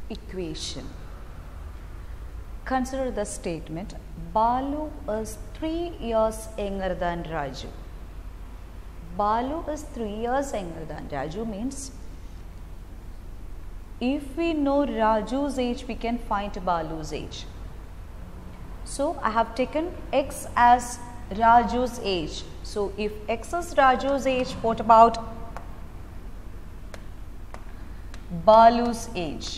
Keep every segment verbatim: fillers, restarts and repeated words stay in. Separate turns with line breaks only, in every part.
equation. Consider the statement, Balu is three years younger than Raju. Balu is three years younger than Raju means if we know Raju's age, we can find Balu's age. So I have taken X as Raju's age. So if X is Raju's age, what about Balu's age?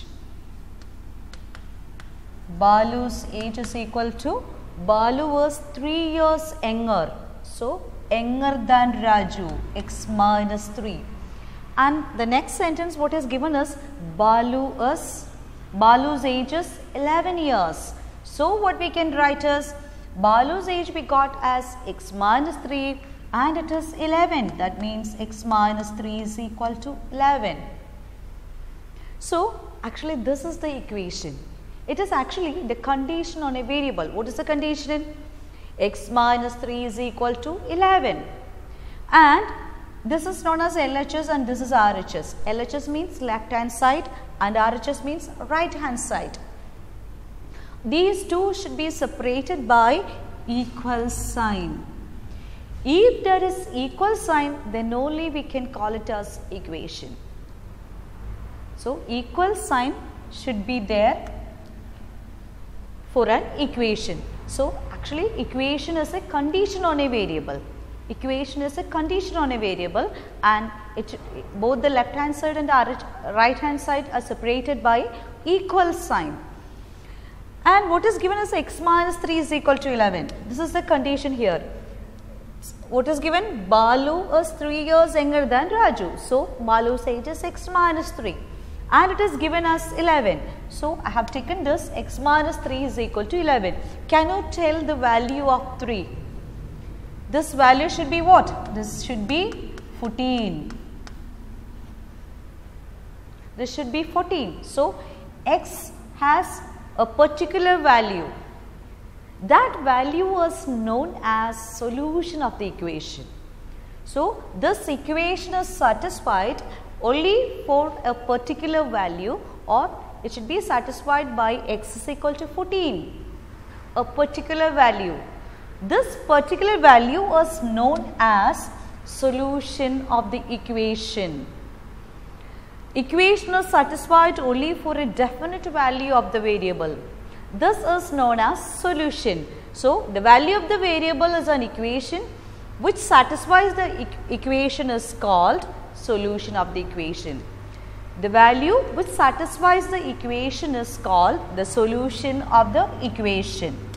Balu's age is equal to, Balu was three years younger. So younger than Raju, X minus three. And the next sentence what is given is, Balu is, Balu's age is eleven years. So what we can write is, Balu's age we got as X minus three and it is eleven. That means X minus three is equal to eleven. So actually this is the equation. It is actually the condition on a variable. What is the condition? X minus three is equal to eleven. And this is known as L H S and this is R H S. L H S means left hand side and R H S means right hand side. These two should be separated by equal sign. If there is equal sign, then only we can call it as equation. So equal sign should be there for an equation. So actually equation is a condition on a variable. Equation is a condition on a variable and it, both the left hand side and the right hand side are separated by equal sign. And what is given as X minus three is equal to eleven. This is the condition here. What is given? Balu is three years younger than Raju. So Balu's age is X minus three. And it is given as eleven. So I have taken this X minus three is equal to eleven. Can you tell the value of three? This value should be what? This should be fourteen. This should be fourteen. So X has a particular value. That value was known as solution of the equation. So this equation is satisfied only for a particular value, or it should be satisfied by X is equal to fourteen, a particular value. This particular value was known as solution of the equation. Equation is satisfied only for a definite value of the variable. This is known as solution. So the value of the variable is an equation which satisfies the e equation is called solution of the equation. The value which satisfies the equation is called the solution of the equation.